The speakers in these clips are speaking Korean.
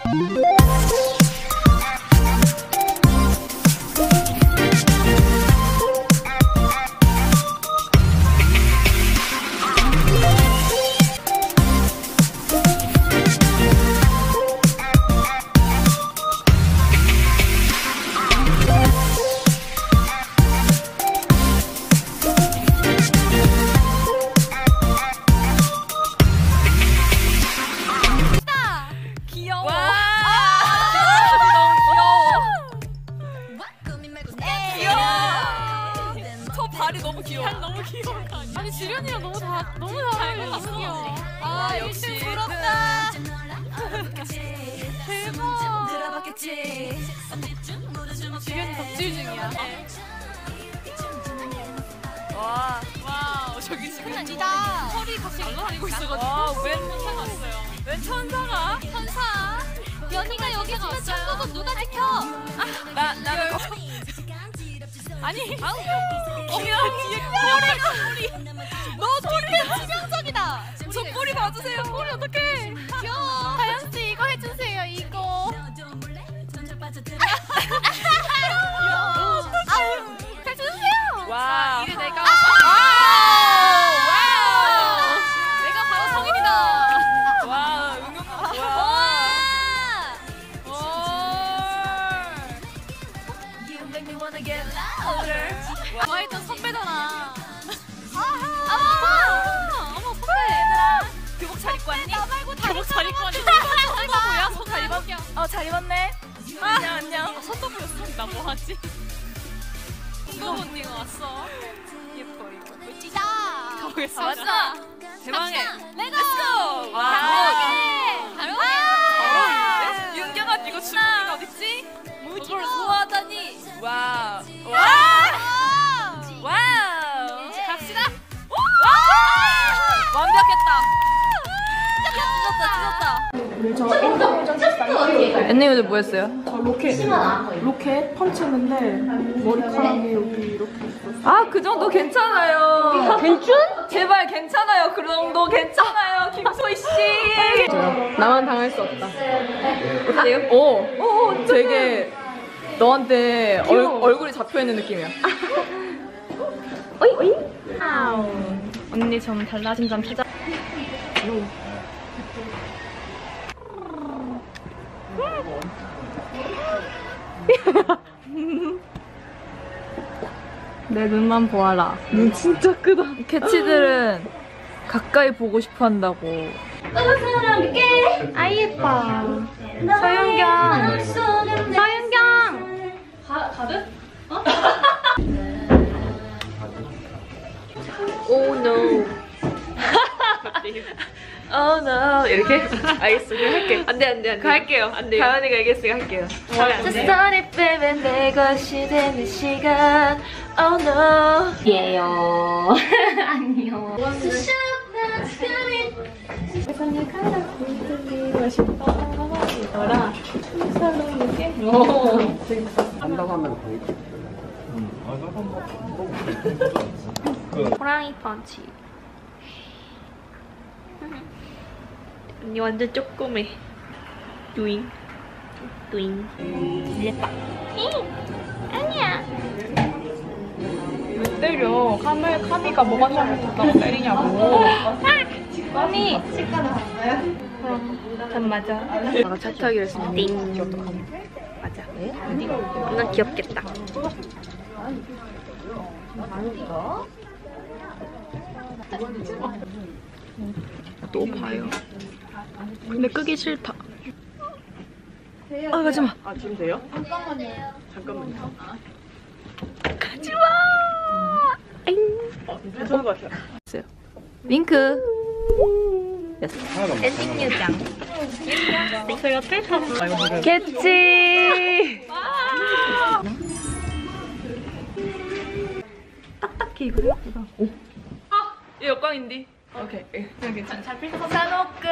발이 너무 귀여워. 너무 귀여워. 아니 지련이랑 너무 잘 어울리시네요. 아 역시 부럽다. 대박. 지련이 덕질 중이야. 와 저기 지금 털이 같이 날라다니고 있어가지고 웬 천사가 왔어요. 웬 천사가? 천사. 연희가 여기 있으면 천국은 누가 지켜? 나는 아니 뒤에 꼬리 너 꼬리가 치명적이다. 저 꼬리 봐주세요. 꼬리 어떡해. 귀여워. 다현씨 이거 해주세요. 이거 해주세요. 와 이게 내가 내가 바로 성인이다. 와 응용 좋아했던 선배잖아. 어머 선배. 교복 잘 입고 왔니? 나 말고 교복 잘 입고 왔니? 선거 뭐야? 손 잘 입었냐? 잘 입었네. 안녕. 선도 보였어. 나 뭐하지? 선거 언니가 왔어. 예뻐 이거. 멋지다. 가보겠습니다. 맞아. 대망의 렛츠고. 바로 윤경아 이거 주머니가 어딨지? 그걸 좋아하다니. 와우. 갑시다. 완벽했다. 찢었다. 엔님들 뭐 했어요? 저 로켓 펀치했는데 머리카락이 여기 이렇게 있었어요. 그 정도 괜찮아요. 괜찮? 제발 괜찮아요. 그 정도 괜찮아요. 김소희 씨. 나만 당할 수 없다. 어때요? 오, 되게 너한테 얼굴이 잡혀 있는 느낌이야. 어이. 언니 좀 달라진 점 찾아. 내 눈만 보아라. 눈 진짜 크다. 캐치들은 가까이 보고 싶어 한다고. 아이 예뻐. 서윤경. 가득? Oh no. Oh no. 이렇게? 알겠어. 그냥 할게. 안 돼. 할게요. 안 돼요. 다현이가 얘기했으니까 할게요. Just started baby 내 것이 되는 시간. Oh no. 예요. 안녕. 한다고 하면 돼. 호랑이 펀치. 언니 완전 쪼꼬매. 뚜잉. 이랬다. 아니야. 왜 때려? 카미가 뭐가 잘못했다고 때리냐고. 언니. 그럼 전 맞아. 아까 차 타기로 했으면 띵. 맞아. 난 귀엽겠다. 또 봐요. 근데 끄기 싫다. 가지마. 지금 돼요? 잠깐만요. 가지마. 괜찮은 것 같아요. 윙크. 엔딩 유장. 저희가 뺏었어. 개치. 딱딱해 이거 생각보다. 얘 역광인데. 오케이. 괜찮아. 잘 펼쳐서 산호 끝.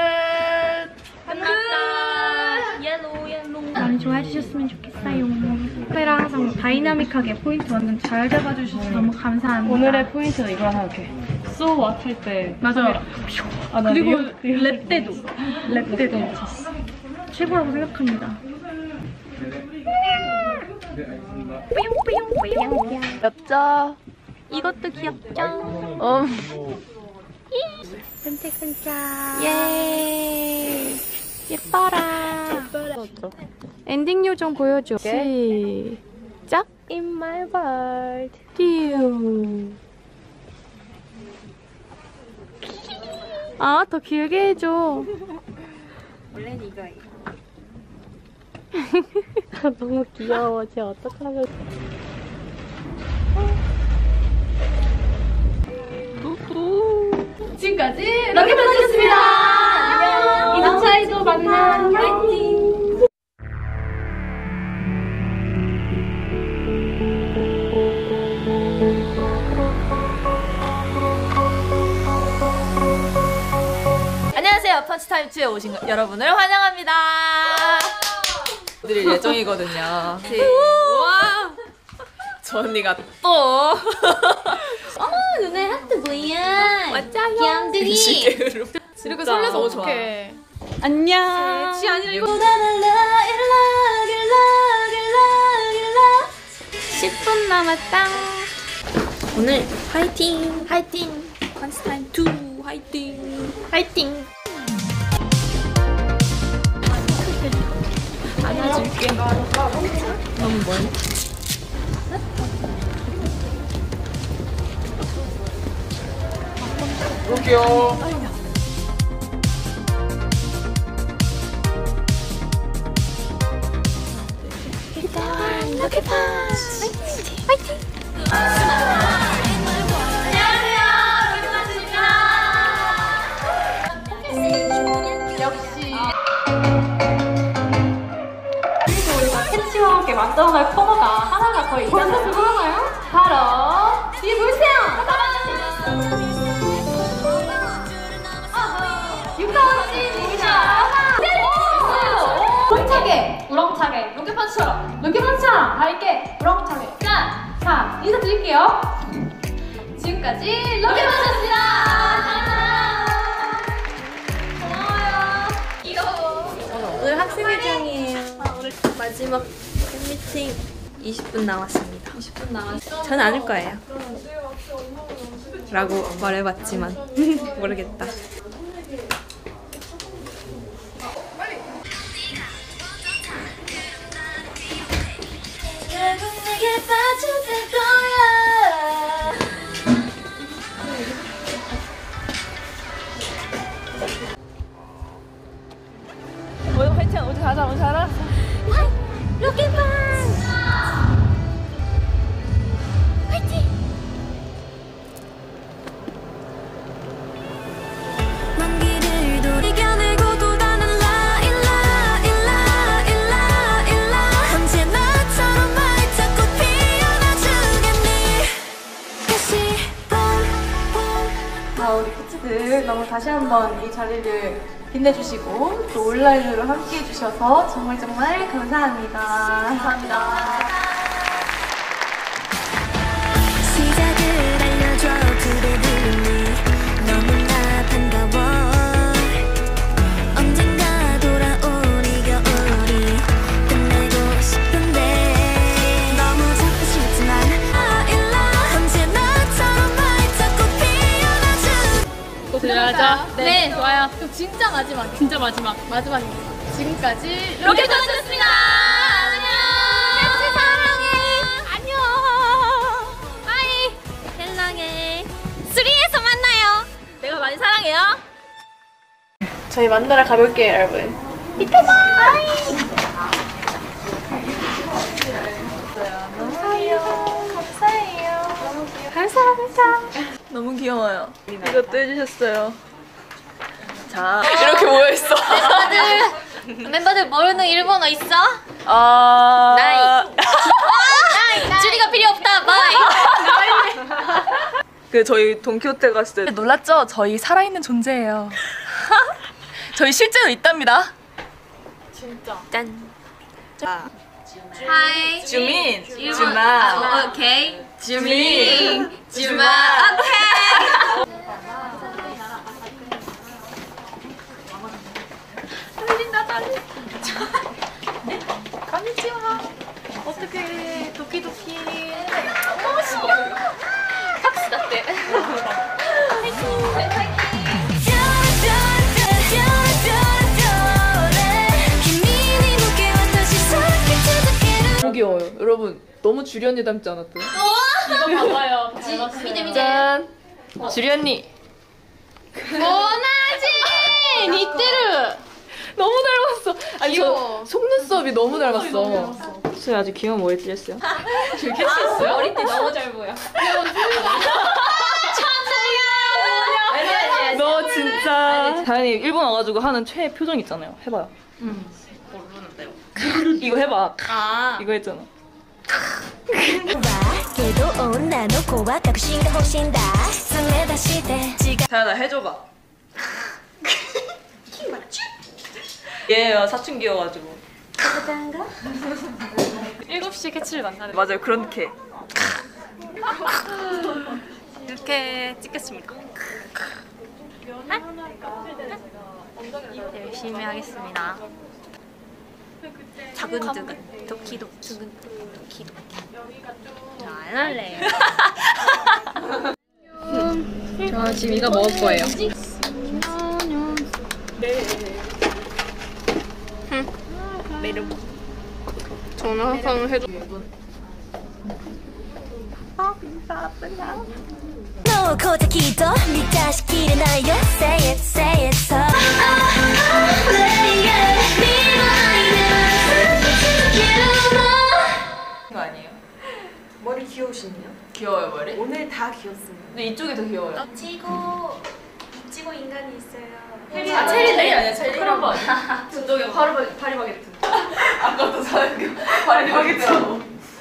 옐로우. 많이 좋아해주셨으면 좋겠어요. 카메라 항상 다이나믹하게 포인트 완전 잘 잡아주셔서 너무 감사합니다. 오늘의 포인트는 이거 하나 이렇게 So What 할 때 맞아요. 그리고 랩 때도 쳤어. 최고라고 생각합니다. 귀엽죠? 이것도 귀엽죠? 끈적끈적. 예. 예뻐라. 엔딩 요정 보여줘. 시작. In my world. 듀. 아, 더 길게 해줘. 원래는 이거예요. 너무 귀여워. 쟤 어떡하면. 지금까지 럭키블럭이었습니다. 안녕. 이번 차에도 만나. 파이팅. 안녕하세요. 펀치타임2에 오신 여러분을 환영합니다. 드릴 예정이거든요. 와, 저 언니가 또 눈에 하트 뭐야? 맞아요. 귀염둥이. 시계로 이렇게 설레서 너무 좋아. 안녕. 지 아니라 이거 10분 남았다. 오늘 화이팅! 화이팅. 펀치타임2 화이팅. 화이팅! 안아줄게. 너무 멀. 볼게요. 팬츠와 함께 만들어갈 코너가 하나가 더 있잖아요. 벌써 그거 하나요? 바로 뒤에 보세요. 육사원씨 누구냐? 우렁차게, 우렁차게, 롱켓펀치처럼, 롱켓펀치처럼 밝게, 우렁차게. 자, 인사드릴게요. 지금까지 롱켓펀치였습니다. 고마워요. 귀여워. 오늘 학생회장이에요. 오늘 마지막 팬미팅 20분 남았습니다. 20분 남았어. 전 안 올 거예요. 라고 말해봤지만 모르겠다. 결국 내게 빠져들 거야. 오늘 화이팅. 오늘 잘하자. 오늘 잘하. 먼 길을 돌이겨내고 또 다른 라일라 언제 나처럼 활짝 꽃 피어나주겠니 다시 우리 코치들 너무 다시 한번 이 자리를 빛내주시고 또 온라인으로 함께 해주셔서 정말 감사합니다. 감사합니다. 시작을 알려줘 그대 부르니 너무나 반가워 언젠가 돌아오니 겨울이 끝내고 싶은데 너무 잡고 싶지만 언제 나처럼 활짝 꽃 피어나주 또 들려야죠? 네. 좋아요. 그럼 진짜 마지막. 진짜 마지막. 마지막입니다. 지금까지 럭키펀치였습니다. 안녕. 같이 사랑해. 안녕. 바이. 헬랑해. 3에서 만나요. 내가 많이 사랑해요. 저희 만나러 가볼게요, 여러분. 너무 귀여워요. 이것도 해주셨어요. 자, 이렇게 모여있어. 멤버들 모르는 일본어 있어? 나이. 줄이가 필요 없다. 바이. 그 저희 돈키호테 갔을 때 놀랐죠? 저희 살아있는 존재예요. 저희 실제로 있답니다. 짠. 하이. 주민. 주마. 오케이. 주민. 주마. 오케이. 떨린다. 닮았어요. 여러분 너무 주리 언니 닮지 않았어요? 이거 봐봐요. 닮았어요. 짠. 주리 언니. 원하지! 니뜨르! 너무 닮았어. 아니 저 속눈썹이 너무 닮았어. 저 아주 귀여운 머리 띠렸어요. 캐치했어요? 어릴 때 너무 잘 보여. 너 진짜 다현이 일본 와가지고 하는 최애 표정 있잖아요. 해봐요. 모르는데요. 이거 해봐. 아. 이거 했잖아. けど女の子は確信が欲しいんだそれ出して違う 다현아 해줘봐. 얘 사춘기여가지고. 7시에 캐치를 만나는. 맞아요 그렇게. 이렇게 찍겠습니까? 열심히 하겠습니다. 차근차근 도키도키 도키도키 안 할래. 저 지금 이거 먹을 거예요. 저는 항상 해줘. のをこうきっと満たしきれないよ Say it, say it, so 거 아니에요? 머리 귀여우시네요. 귀여워요 머리? 오늘 다 귀엽습니다. 근데 이쪽이 더 귀여워요. 이치고 인간이 있어요. 아 체리 아니야 체리? 그런 거 아니야? 저쪽에 파리바게트. 아까도 사는 파리바게트라고.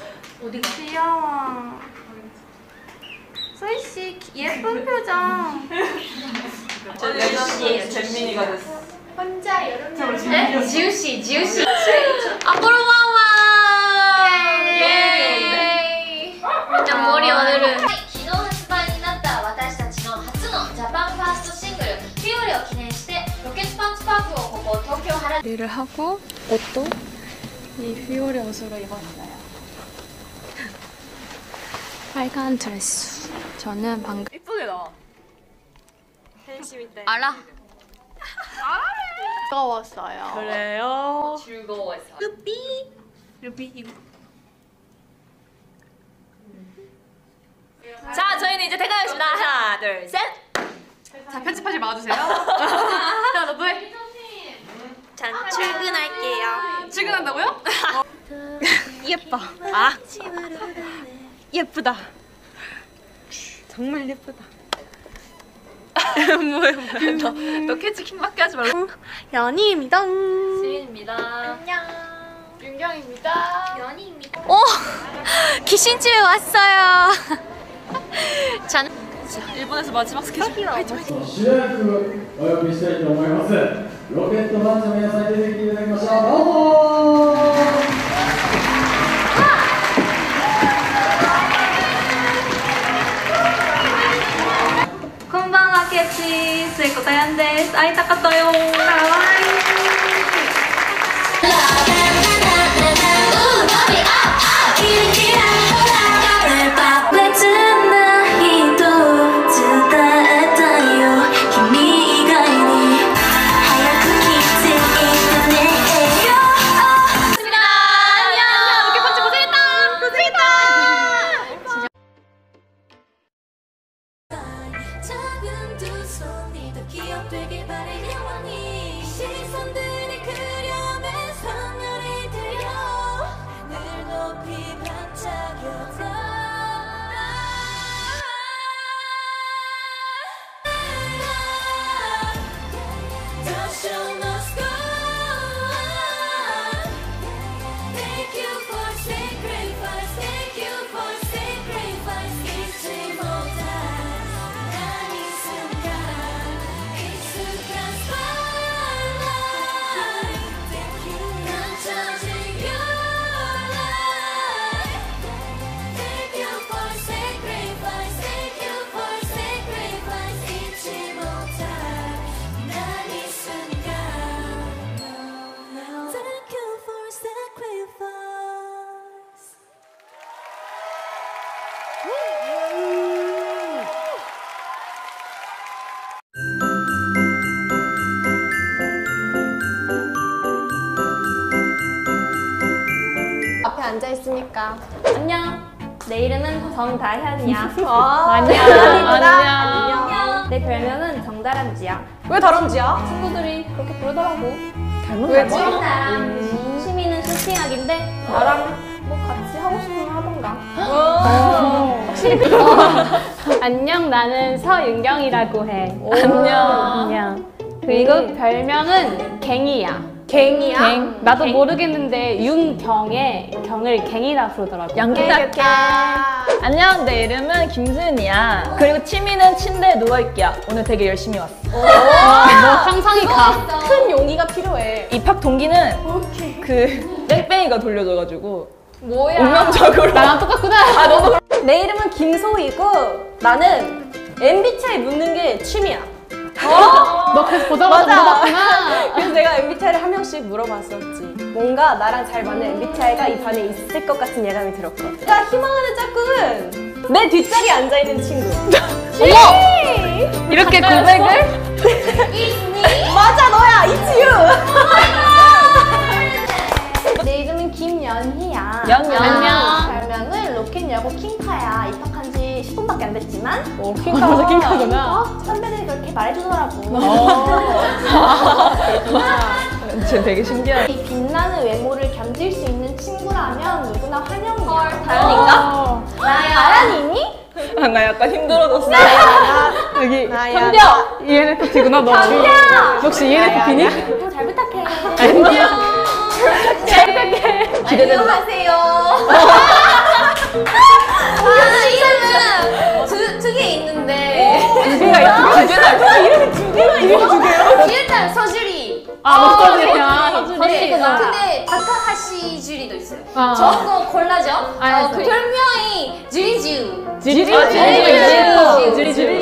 귀여워. 소희씨 예쁜 표정. 제 잼민이가 됐어. 혼자 여름 네? 지우씨 지우씨. 앞으로 와와. 예. 일단 머리 오늘은. 昨日発売になった私たちの初のジャパンファーストシングル「フィオレ」を記念してロケットパンチパークをここ東京原宿 일을 하고 옷도 이 휘오레 옷으로 입었어요. 빨간 드레스. 저는 방금 이쁘게 나와. 알아. 뜨거웠어요. 그래요. 즐거웠어. 루비 이거. 자 저희는 이제 퇴근하겠습니다. 하나 둘 셋. 자 편집하지 마주세요. 야 너도 해. 전 출근할게요. 출근한다고요? 예뻐. 아 예쁘다. 정말 예쁘다. 뭐야? 너 캐치 킹밖에 하지 말고. 연희입니다. 시린입니다. 안녕 윤경입니다. 연희입니다 귀신집에 왔어요. 전 일본에서 마지막 스케줄. 主役お呼びしたいと思います。ロケットパンチの皆さんに出てきていただきました。どうもこんばんは、ケチ末子たやんです。会いたかったよ。かわいい。 別な人伝えたいよ君以外に早く気づいてね 안녕. 로켓 펀치 고생했다. 고생했다. 작은 두 손이 더 귀엽되길 바래 영원히 앉아 있으니까. 안녕. 내 이름은 정다현이야. 안녕. 내 별명은 정다람쥐야. 왜 다람쥐야? 친구들이 그렇게 부르더라고. 왜지? 취미는 쇼핑하기인데 나랑 뭐 같이 하고 싶은 거 하던가. 안녕, 나는 서윤경이라고 해. 안녕. 그리고 별명은 갱이야. 갱이야? 갱. 나도 모르겠는데 윤경의 경을 갱이라 부르더라고. 연기할게. 안녕, 내 이름은 김수은이야. 그리고 취미는 침대에 누워있기야. 오늘 되게 열심히 왔어. 너 상상이 가. 큰 용기가 필요해. 입학 동기는 그 뺑뺑이가 돌려줘가지고 뭐야? 운명적으로. 나랑 똑같구나. 아, 너도 내 이름은 김소희고 나는 MBTI 묻는 게 취미야. 너 그래서 보자마자 물어봤구나. 그래서 내가 MBTI를 한 명씩 물어봤었지. 뭔가 나랑 잘 맞는 MBTI가 이 반에 있을 것 같은 예감이 들었거든. 내가 희망하는 짝꿍은 내 뒷자리에 앉아있는 친구. 이렇게 고백을? 맞아, 너야. It's you. 내 이름은 김연희야. 안녕. 별명은 로켓여고 킹카야. 입학한 지 10분밖에 안 됐지만 킹카면서 킹카구나. 선배들이 그렇게 말해주더라고. 쟤 되게 신기하다. 이 빛나는 외모를 견딜 수 있는 친구라면 누구나 환영이야. 다현인가? 다현이니? 아, 나 약간 힘들어졌어. 여기 나야. ENFP구나, 너. 역시 ENFP니? 또 잘 부탁해. 기대된다. 안녕하세요. 이름은 두 개 있는데. 두 개가 이름이 두 개요? 일단 서주리. 목소리야. 서주리구나. 근데 다카하시 주리도 있어요. 어. 저거 콜라죠? 알았어. 그 별명이 주리주. 지리? 주리주.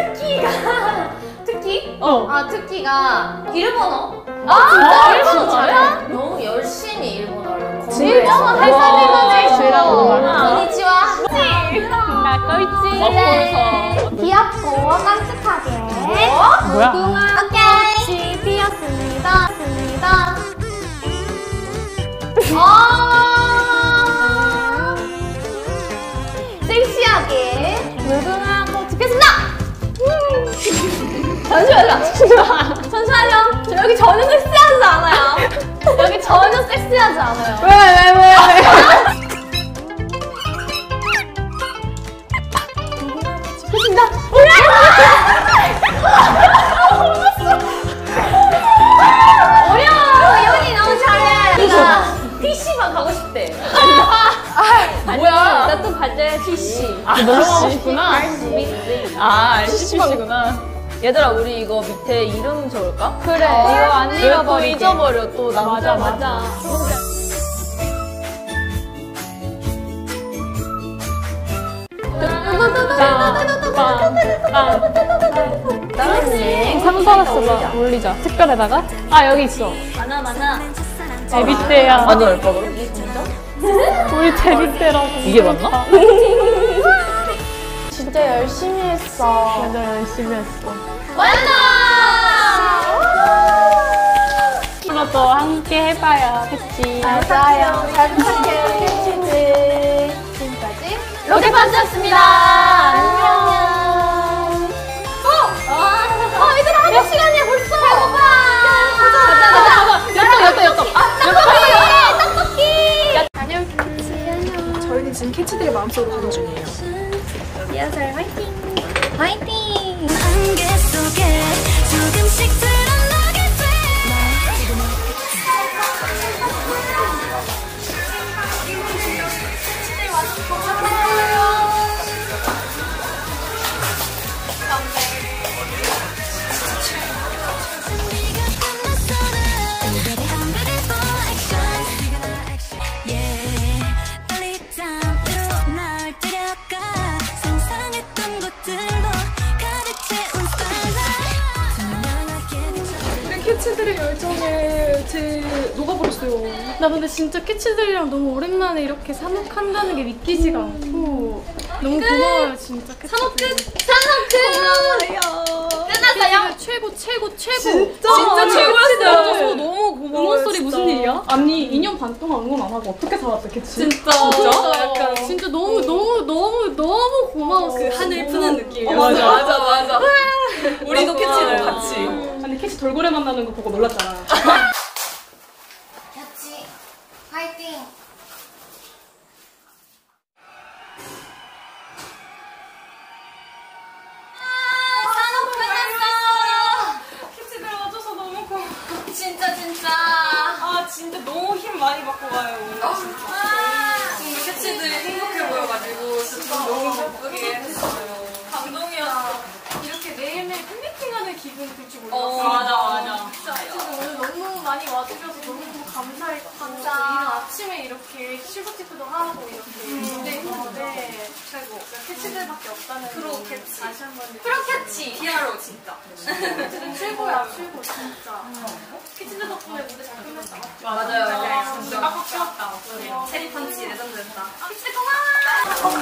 특기? 특기가 일본어. 진짜? 일본어 진짜요? 잘해. 너무 열심히 일본어를 진짜? 공부해서. konnichiwa. 나 꼴찌. 귀엽고 깜찍하게. 뭐야? 꽃이 피었습니다. 섹시하게 무궁화 꽃이 피었습니다. 잠시만요. 저 여기 전혀 섹시하지 않아요. 여기 전혀 섹시하지 않아요. 왜? 어려워. 여기 너무 잘해. 내가 PC방 가고 싶대. 뭐야? 나 또 가자. PC. 너무 가고 싶구나. 아, CC방이구나. 얘들아, 우리 이거 밑에 이름 적을까? 그래, 이거 안 왜 또 잃어버리게. 잊어버려, 또 남자. 맞아. 나는 삼선했어, 봐. 올리자. 특별에다가. 아, 여기 있어. 많아. 데뷔때야. 안 넣을까, 그럼? 우리 데뷔때라고. 이게 맞나? 진짜 열심히 했어. 맞아, 열심히 했어. 앞으로도 함께 해봐요. 그치? 맞아요. 잘 부탁해요, 캐치즈. 지금까지 로켓펀치였습니다. 안녕. 얘들아, 한국 시간이야, 벌써. 배고파. 떡볶이. 저희는 지금 캐치들의 마음속으로 가는 중이에요. 리허설 화이팅. 화이팅. 안개 속에 조금씩 드러나게 돼. 캐치들의 열정에 제 녹아버렸어요. 나 근데 진짜 캐치들이랑 너무 오랜만에 이렇게 사목한다는 게 믿기지가 않고 너무 고마워요 진짜. 산업 끝! 산업 끝! 끝났어요? 최고. 진짜 최고였어요. 너무 고마워요. 응원 소리 진짜. 무슨 일이야? 아니 2년 반 동안 응원 안 하고 어떻게 살았어, 캐치? 진짜. 약간 진짜 너무 고마웠어. 그 하늘 푸는 느낌이야. 맞아. 우리도 캐치를 고마워. 같이. 아니 캐치 돌고래 만나는 거 보고 놀랐잖아. 같이 파이팅! 캐치들 와줘서 너무 고마워. 진짜. 아 진짜 너무 힘 많이 받고 가요 오늘 진짜. 정말 캐치들이 행복해 보여가지고 진짜 너무 바쁘게 했어요. 감동이었어. 이렇게 매일매일 팬미팅하는 기분 들 줄 몰랐어요. 맞아. 진짜 오늘 너무 많이 와주셔서 너무 감사했고 이런 아침에 이렇게 슈퍼티프도 하고 이렇게 네, 최고. 캐치들밖에 없다는 거 캐치 다시 한번 프로 캐치! 히어로 진짜. 캐치는 최고야 최고 진짜. 캐치들 덕분에 무대 잘 끝냈다. 맞아요. 진짜 꽉꽉 채웠다. 체리 펀치 레전드였다. 캐치 고마워!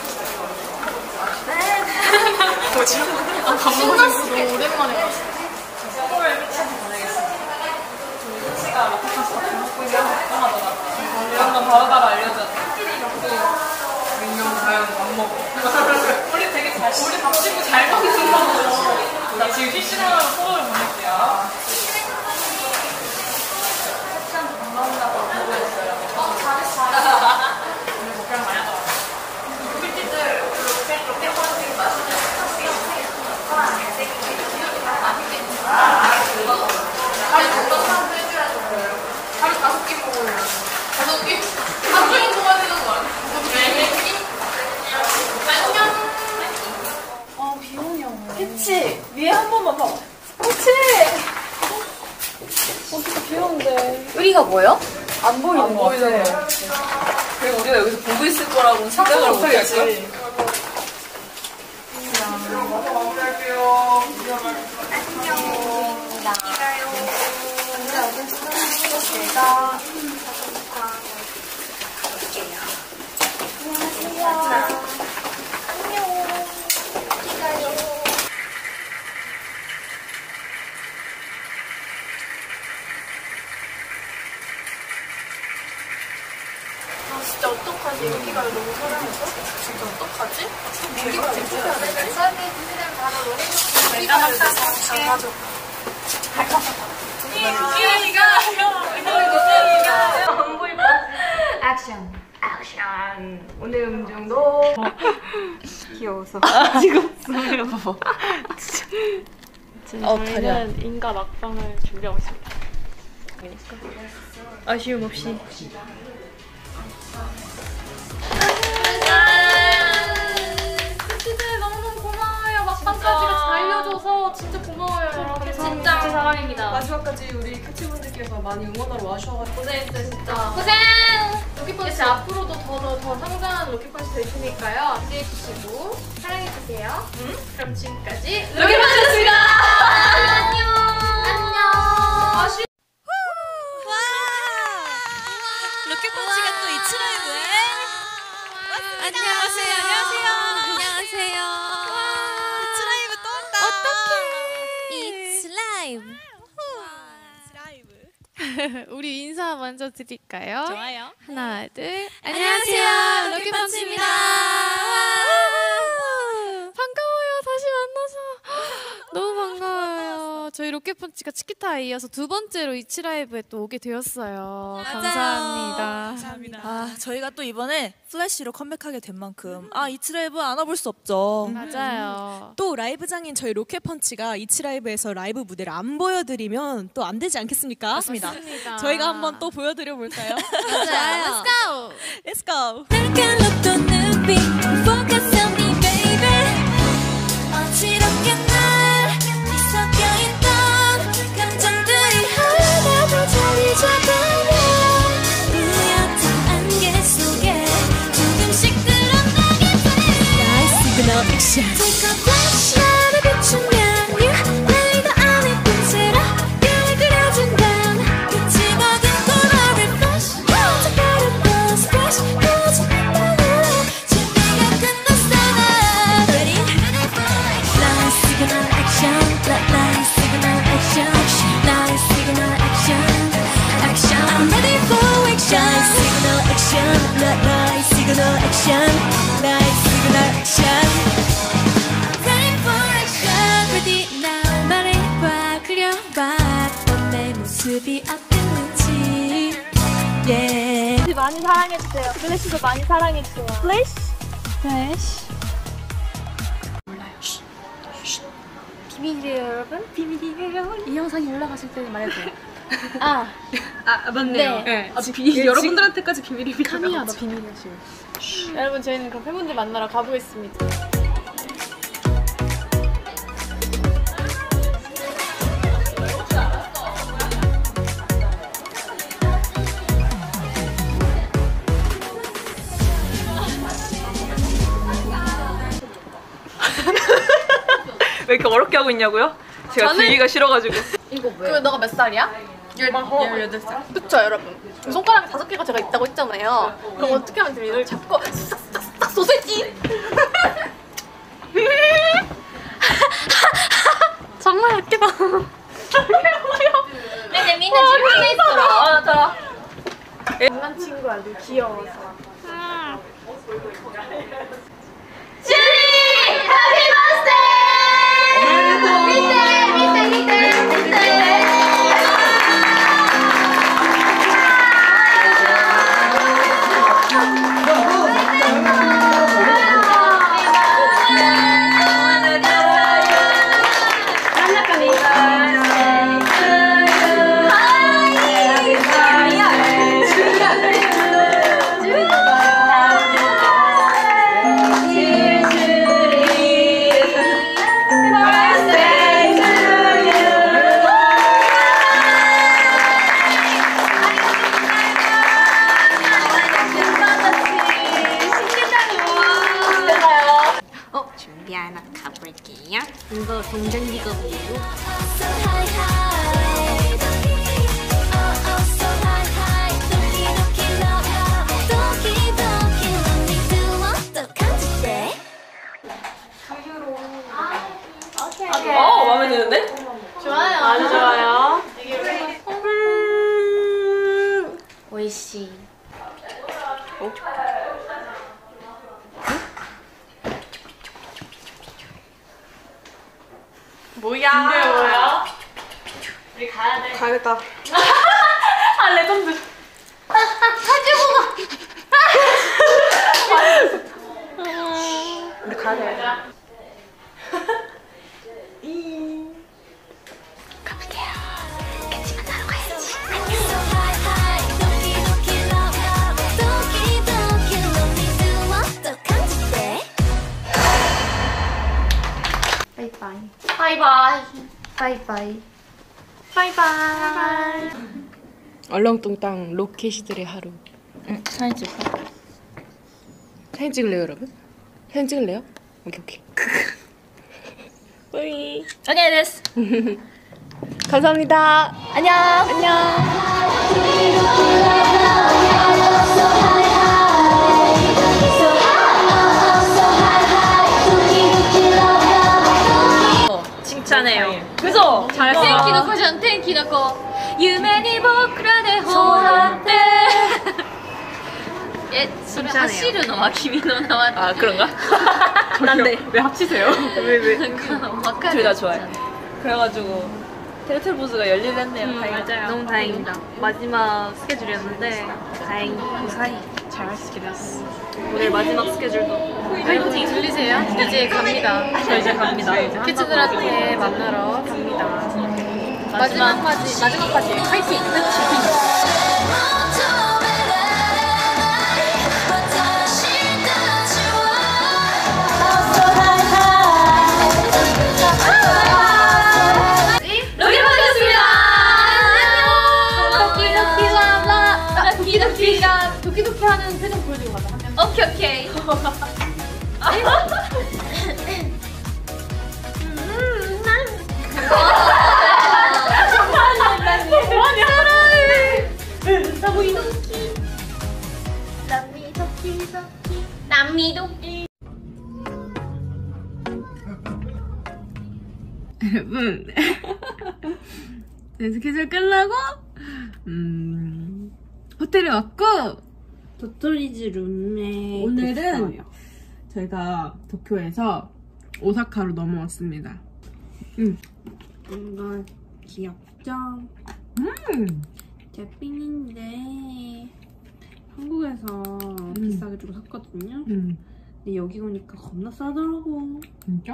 신났어. 너무 오랜만에 봤어. 선물 캐치 보내겠습니다. 캐치가 로켓펀치 덕분 먹고 있는 거 걱정하더라고요. 이런 건 바로바로 알려줘서. 냉면 과연 안 먹어. 우리 되게 우리 밥집고 잘 먹는 거. 나 지금 실시간으로 포토를 보낼게요. 캐치한테 반가운다고 보고했어요. 잘했어. 오늘 목표랑 많이 하더라고요. 꿀팁들 로켓 펀치 맛있는 하루 5끼 먹어요. 5끼? 한 끼 먹어야 되는 거 아니야? 안녕. 캐치 위에 한 번만 봐. 어떻게 귀여운데. 의리가 뭐예요? 안 보이는 안 거 같아. 보이잖아요. 그리고 우리가 여기서 보고 있을 거라고는 생각을 못했지. 진짜 어떡하지? 여기가 너무 사랑해서? 진짜 어떡하지? 민기가 진짜 내가 가져. 액션. 오늘 음중도 귀여워서. 저희는 인가 막방을 준비하고 있습니다. 아쉬움 없이. 캐치들 너무너무 고마워요. 막방까지 같이 달려줘서 진짜 고마워요. 여러분. 진짜 사랑입니다. 마지막까지 우리 캐치분들께서 많이 응원하러 와주셔가지고 고생했어요 진짜. 고생! 로켓펀치 앞으로도 더 상당한 로켓펀치 될 테니까요. 앞뒤해 주시고 사랑해주세요. 그럼 지금까지 로켓펀치였습니다! 안녕! 로켓펀치가 또 이츠라이브에 안녕하세요. 이츠라이브 또 온다. 어떡해. 우리 인사 먼저 드릴까요? 좋아요. 하나, 둘. 안녕하세요. 로켓펀치입니다. 반가워요. 다시 만나서. 너무 반가워요. 저희 로켓펀치가 치키타에 이어서 두 번째로 이치라이브에 또 오게 되었어요. 감사합니다. 아, 저희가 또 이번에 플래시로 컴백하게 된 만큼 이츠라이브 안 와볼 수 없죠. 맞아요. 또 라이브장인 저희 로켓펀치가 이츠라이브에서 라이브 무대를 안 보여드리면 또 안 되지 않겠습니까? 맞습니다. 저희가 한번 또 보여드려 볼까요? 맞아요. Let's go. 날 갈랐던 눈빛 Focus on me baby 어지럽게 날 뒤섞여있던 감정들이 하나도 자리 잡아내 뿌옇던 안개 속에 조금씩 드러나게 돼 나의 시그널 액션 Take a flash 나를 비추면 You 레이더 안에 빛으로 빛을 그려준단 빛이 먹은 코너를 flash 작가를 buzz flash 보지 말라 준비가 끝났어 yeah. 많이 사랑해주세요. 플래시도 많이 사랑해주세요. 플래시? 플래시. 몰라요. 비밀이에요, 여러분. 비밀이에요. 이 영상이 올라가실 때는 말해줘요. 맞네요. 네. 여러분들한테까지 비밀입니다. 카미야, 너 비밀이야, 지금. 여러분, 저희는 그럼 팬분들 만나러 가보겠습니다. 왜 이렇게 어렵게 하고 있냐고요? 제가 들기가 싫어가지고. 그 너가 몇 살이야? 18살. 그쵸, 여러분. 손가락이 5개가 제가 있다고 했잖아요. 그럼 어떻게 하면 됩니까? 이걸 잡고 싹싹싹 소세지! 정말 웃기다. 근데 민나 지금 있어. 자. 장난친구 아주 귀여워서. 주리! 준비 하나 가볼게요. 이거 동전지갑이에요. 마음에 드는데? 좋아요. 아주 좋아요. 오이씨. 뭐야? 이게 뭐야? 우리 가야 돼. 가야겠다. 레전드. 우리 가야 돼. 바이바이. 바이바이. 바이바이. 얼렁뚱땅 로켓이들의 하루. 사진 찍을까? 사진 찍을래요, 여러분? 사진 찍을래요? 오케이. 뿌이. 오케이, 됐어. 감사합니다. 안녕. 칭찬해요. 그죠? 잘했어. 天気の子じゃん、天気の子。夢に僕らでほらって。それ走るのは君の名は。 아 그런가? 난데 왜 합치세요? 왜? 둘 다 좋아해. 그래가지고 테레텔보즈가 열리랬네요. 맞아요. 너무 다행이다. 마지막 스케줄이었는데 다행히 무사히 잘 할 수 있게 되었어. 오늘 마지막 스케줄도 파이팅 들리세요? 이제 갑니다. 저 이제 갑니다. 키즈들한테 만나러 갑니다. 마지막까지 파이팅! 도끼도끼 하는 표정 보여주고 가자. 오케이. 남미도끼. 여러분 스케줄 끝나고 호텔에 왔고 도토리즈 룸메 오늘은 저희가 도쿄에서 오사카로 넘어왔습니다. 이건 귀엽죠? 제핀인데 주고 샀거든요. 근데 여기 오니까 겁나 싸더라고. 진짜?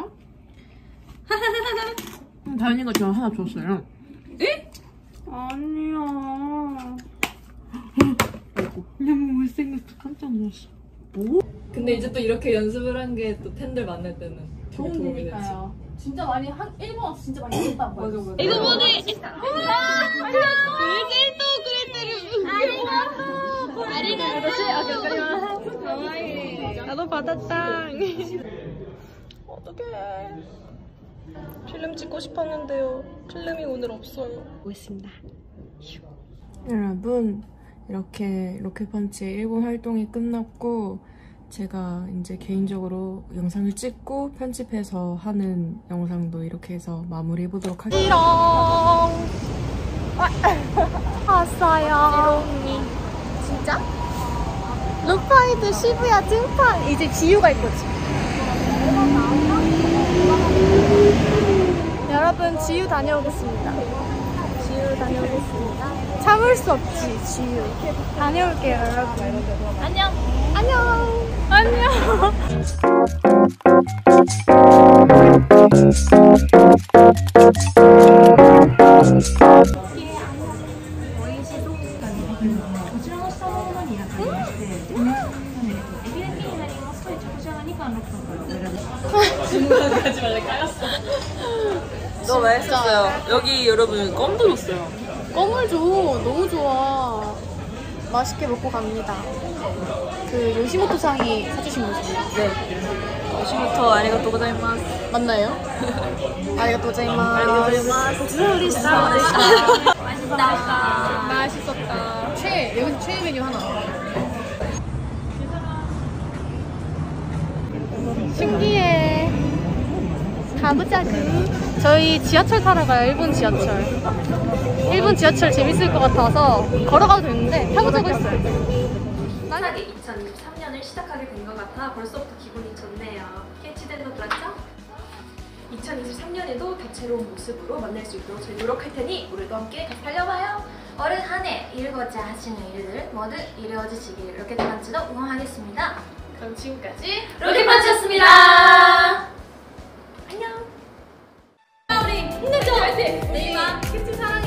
다현이가 저 하나 줬어요. 에? 아니야. 너무 못생겼어. 깜짝 놀랐어. 뭐? 근데 이제 또 이렇게 연습을 한 게 또 팬들 만날 때는 되게 도움이 되지. 진짜 많이 일본 와서 진짜 많이 했단 말이야. 맞아. 이거 뭐지? 나도 받았다. 어떡해. 필름 찍고 싶었는데요. 필름이 오늘 없어요. 고맙습니다. 여러분, 이렇게 로켓펀치의 일본 활동이 끝났고 제가 이제 개인적으로 영상을 찍고 편집해서 하는 영상도 이렇게 해서 마무리해보도록 할게요. 왔어요. 진짜? 루파이드 시부야 찐판. 이제 지유가 있거지. 여러분, 지유 다녀오겠습니다. 지유 다녀오겠습니다. 참을 수 없지, 지유. 다녀올게요, 여러분. 안녕. 안녕. 안녕. 중간까지 말래 까였어. 너무 맛있었어요. 여기 여러분 껌도 줬어요. 껌을 줘. 너무 좋아. 맛있게 먹고 갑니다. 그 요시모토 상이 사주신 거잖아요. 네. 요시모토 아리가또 고자이마스. 맞나요? 아리가또 고자이마스. 고자이마스. 맛있다. 맛있었다. 여기서 최애 메뉴 하나. 신기해. 가보자구. 저희 지하철 타러 가요. 일본 지하철. 일본 지하철 재밌을 것 같아서 걸어가도 되는데 타보자고 했어요. 비슷하게 2023년을 시작하게 된 것 같아 벌써부터 기분이 좋네요. 캐치된 거 들었죠? 2023년에도 다채로운 모습으로 만날 수 있도록 저희 노력할 테니 우리도 함께 같이 달려봐요. 올해 한 해 이루고자 하시는 일들 모두 이루어지시길 로켓펀치도 응원하겠습니다. 그럼 지금까지 로켓펀치였습니다. 안녕. 우리 힘내죠. 화이팅. 내일 봐. 캐치 사랑해.